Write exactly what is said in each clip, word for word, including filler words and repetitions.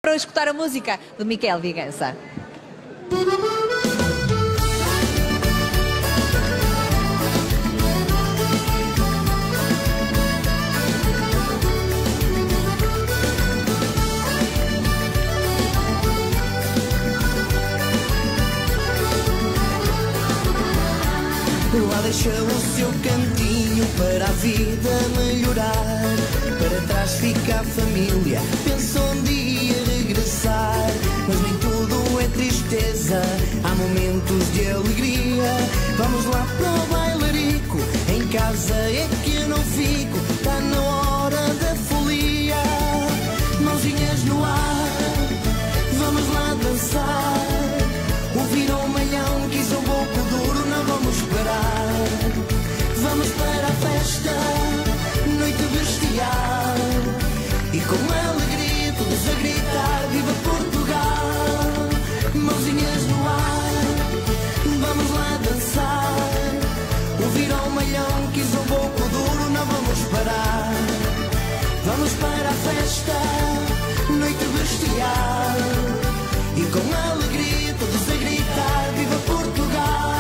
para escutar a música do Miquel Vigança. Lá deixa o seu cantinho para a vida melhorar. Para trás fica a família, pensa um dia regressar. Mas nem tudo é tristeza, há momentos de alegria. Vamos lá para o bailarico, em casa é que eu não fico. Está na hora da folia, mãozinhas no ar, vamos lá dançar. Ouvir um malhão, quis um pouco duro, não vamos parar. Vamos para a festa, noite bestial, e com alegria todos a gritar, viva Portugal. Mãozinhas no ar, vamos lá dançar. Ouvir um malhão, quis um pouco duro, não vamos parar. Vamos para a festa, noite bestial, e com alegria todos a gritar, viva Portugal.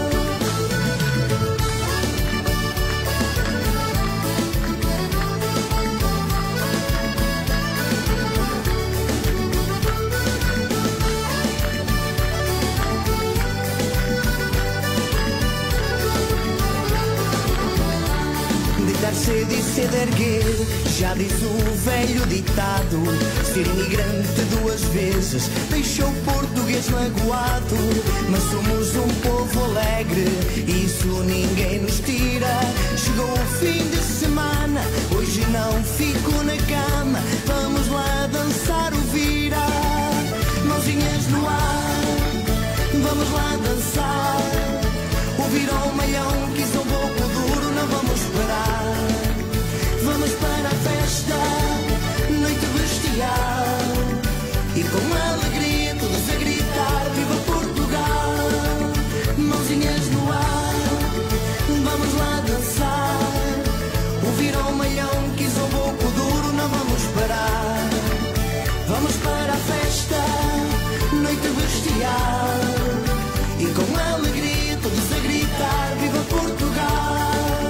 Deitar cedo e cedo erguer, já diz o velho ditado. Ser imigrante duas vezes deixou o português magoado. Mas somos um povo alegre, isso ninguém nos tira. Chegou o fim de semana, hoje não fico na cama. Vamos lá dançar o vira, mãozinhas no ar, vamos lá dançar. Ouvir um malhão, quis um pouco duro, não vamos parar. Vamos para a festa, noite bestial, e com alegria todos a gritar, viva Portugal. Mãozinhas no ar, vamos lá dançar. Ouvir um malhão, quis um pouco duro, não vamos parar. Vamos para a festa, noite bestial, e com alegria todos a gritar, viva Portugal.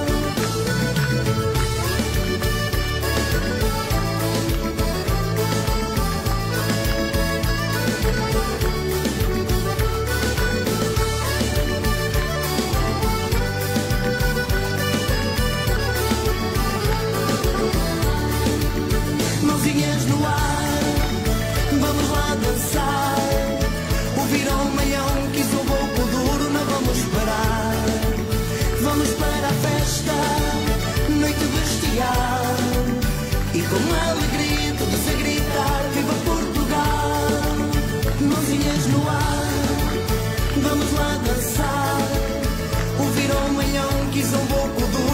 Mãozinhas no ar, vamos lá dançar. Ouvir um malhão, quis um pouco duro, não vamos parar. Vamos para a festa, noite bestial, e com alegria todos a gritar, viva Portugal. Mãozinhas no ar, vamos lá dançar. Ouvir um malhão, quis um pouco duro,